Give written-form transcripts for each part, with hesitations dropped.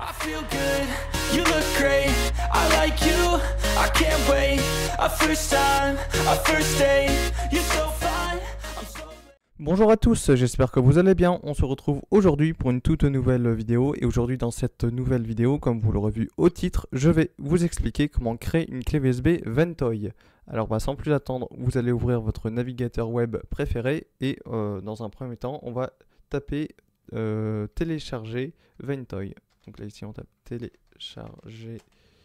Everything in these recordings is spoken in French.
I feel good, you look great, I like you, I can't wait. A first time, a first date, you're so fine, I'm so... Bonjour à tous, j'espère que vous allez bien. On se retrouve aujourd'hui pour une toute nouvelle vidéo. Et aujourd'hui dans cette nouvelle vidéo, comme vous l'aurez vu au titre, je vais vous expliquer comment créer une clé USB Ventoy. Alors sans plus attendre, vous allez ouvrir votre navigateur web préféré. Et dans un premier temps, on va taper télécharger Ventoy. Donc là ici on tape télécharger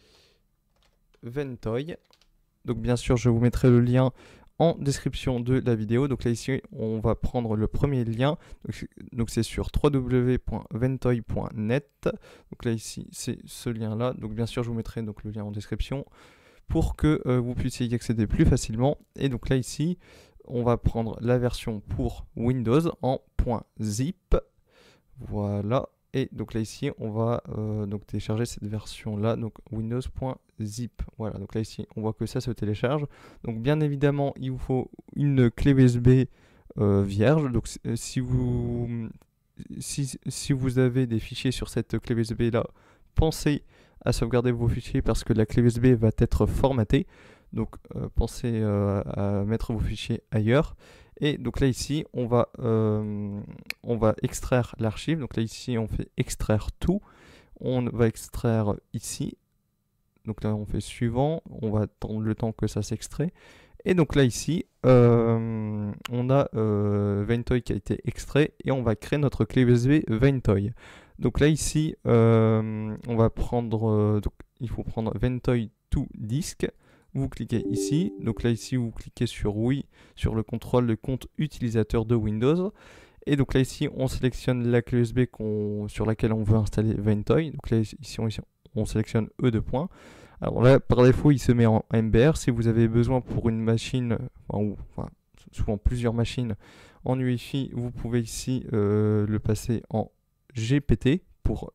Ventoy. Donc bien sûr je vous mettrai le lien en description de la vidéo. Donc là ici on va prendre le premier lien, donc c'est sur www.ventoy.net. donc là ici c'est ce lien là, donc bien sûr je vous mettrai donc le lien en description pour que vous puissiez y accéder plus facilement. Et donc là ici on va prendre la version pour Windows en .zip, voilà. Et donc là ici on va donc télécharger cette version là, donc windows.zip. Voilà, donc là ici on voit que ça se télécharge. Donc bien évidemment il vous faut une clé USB vierge. Donc si vous avez des fichiers sur cette clé USB là, pensez à sauvegarder vos fichiers parce que la clé USB va être formatée. Donc pensez à mettre vos fichiers ailleurs. Et donc là ici on va extraire l'archive. Donc là ici on fait extraire tout. On va extraire ici. Donc là on fait suivant. On va attendre le temps que ça s'extrait. Et donc là ici on a Ventoy qui a été extrait. Et on va créer notre clé USB Ventoy. Donc là ici on va prendre donc il faut prendre Ventoy to disk. Vous cliquez ici, donc là ici vous cliquez sur oui, sur le contrôle de compte utilisateur de Windows. Et donc là ici on sélectionne la clé USB sur laquelle on veut installer Ventoy. Donc là ici on sélectionne E2 points. Alors là par défaut il se met en MBR. Si vous avez besoin pour une machine, souvent plusieurs machines en UEFI, vous pouvez ici le passer en GPT pour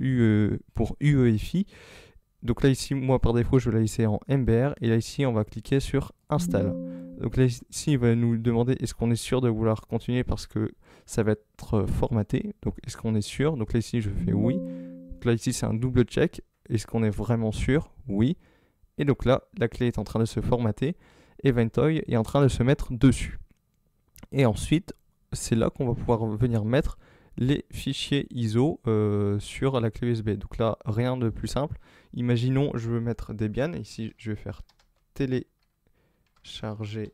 UEFI. Donc là ici, moi par défaut, je vais la laisser en MBR. Et là ici, on va cliquer sur Install. Donc là ici, il va nous demander est-ce qu'on est sûr de vouloir continuer parce que ça va être formaté. Donc est-ce qu'on est sûr? Donc là ici, je fais oui. Donc là ici, c'est un double check. Est-ce qu'on est vraiment sûr? Oui. Et donc là, la clé est en train de se formater. Et Ventoy est en train de se mettre dessus. Et ensuite, c'est là qu'on va pouvoir venir mettre les fichiers ISO sur la clé USB. Donc là, rien de plus simple. Imaginons, je veux mettre Debian. Ici, je vais faire télécharger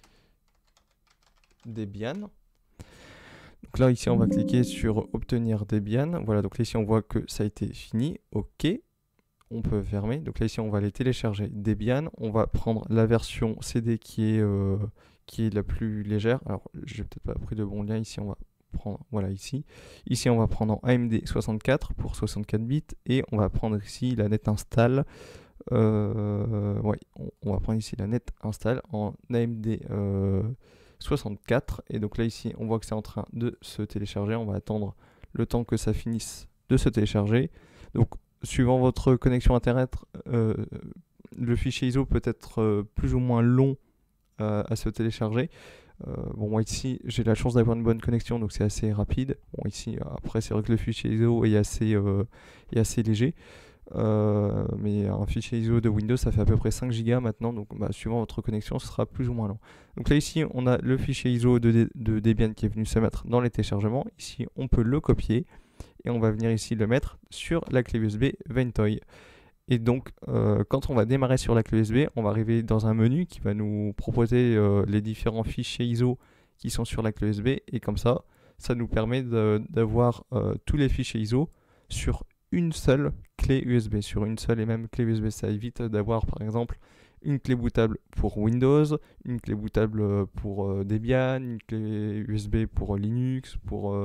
Debian. Donc là, ici, on va cliquer sur obtenir Debian. Voilà, donc là, ici, on voit que ça a été fini. OK. On peut fermer. Donc là, ici, on va aller télécharger Debian. On va prendre la version CD qui est la plus légère. Alors, j'ai peut-être pas pris de bon lien. Ici, on va prendre, voilà, ici on va prendre en AMD 64 pour 64 bits et on va prendre ici la net install on va prendre ici la net install en AMD 64. Et donc là ici on voit que c'est en train de se télécharger. On va attendre le temps que ça finisse de se télécharger. Donc suivant votre connexion internet, le fichier ISO peut être plus ou moins long à se télécharger. Bon, moi ici j'ai la chance d'avoir une bonne connexion, donc c'est assez rapide. Bon, ici après c'est vrai que le fichier ISO est assez léger, mais un fichier ISO de Windows ça fait à peu près 5 Go maintenant, donc suivant votre connexion ce sera plus ou moins long. Donc là ici on a le fichier ISO de Debian qui est venu se mettre dans les téléchargements. Ici on peut le copier et on va venir ici le mettre sur la clé USB Ventoy. Et donc, quand on va démarrer sur la clé USB, on va arriver dans un menu qui va nous proposer les différents fichiers ISO qui sont sur la clé USB. Et comme ça nous permet d'avoir tous les fichiers ISO sur une seule clé USB, sur une seule et même clé USB. Ça évite d'avoir, par exemple, une clé bootable pour Windows, une clé bootable pour Debian, une clé USB pour Linux, pour...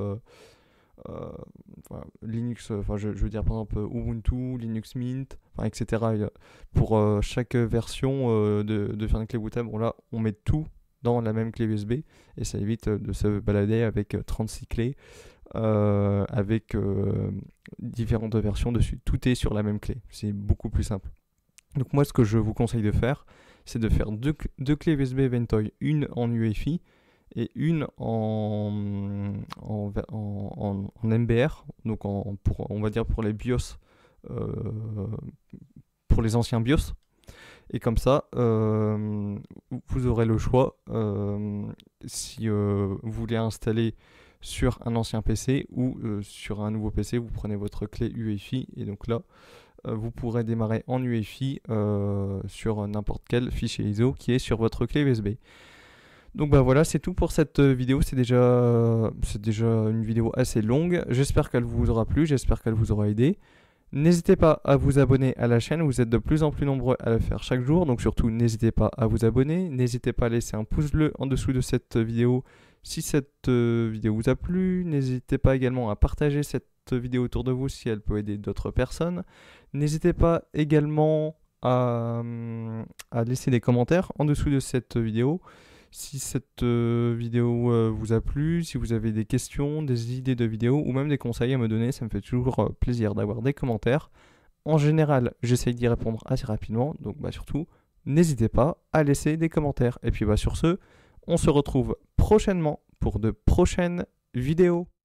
Linux, je veux dire par exemple Ubuntu, Linux Mint, etc. Pour chaque version de faire une clé bootable, là on met tout dans la même clé USB et ça évite de se balader avec 36 clés avec différentes versions dessus. Tout est sur la même clé, c'est beaucoup plus simple. Donc moi ce que je vous conseille de faire, c'est de faire deux clés USB Ventoy, une en UEFI et une en MBR, donc on va dire pour les BIOS pour les anciens BIOS. Et comme ça, vous aurez le choix si vous voulez installer sur un ancien PC ou sur un nouveau PC, vous prenez votre clé UEFI et donc là, vous pourrez démarrer en UEFI sur n'importe quel fichier ISO qui est sur votre clé USB. Donc bah voilà, c'est tout pour cette vidéo. C'est déjà une vidéo assez longue. J'espère qu'elle vous aura plu, j'espère qu'elle vous aura aidé. N'hésitez pas à vous abonner à la chaîne, vous êtes de plus en plus nombreux à le faire chaque jour, donc surtout n'hésitez pas à vous abonner, n'hésitez pas à laisser un pouce bleu en dessous de cette vidéo si cette vidéo vous a plu, n'hésitez pas également à partager cette vidéo autour de vous si elle peut aider d'autres personnes, n'hésitez pas également à laisser des commentaires en dessous de cette vidéo. Si cette vidéo vous a plu, si vous avez des questions, des idées de vidéos ou même des conseils à me donner, ça me fait toujours plaisir d'avoir des commentaires. En général, j'essaye d'y répondre assez rapidement, donc surtout, n'hésitez pas à laisser des commentaires. Et puis sur ce, on se retrouve prochainement pour de prochaines vidéos.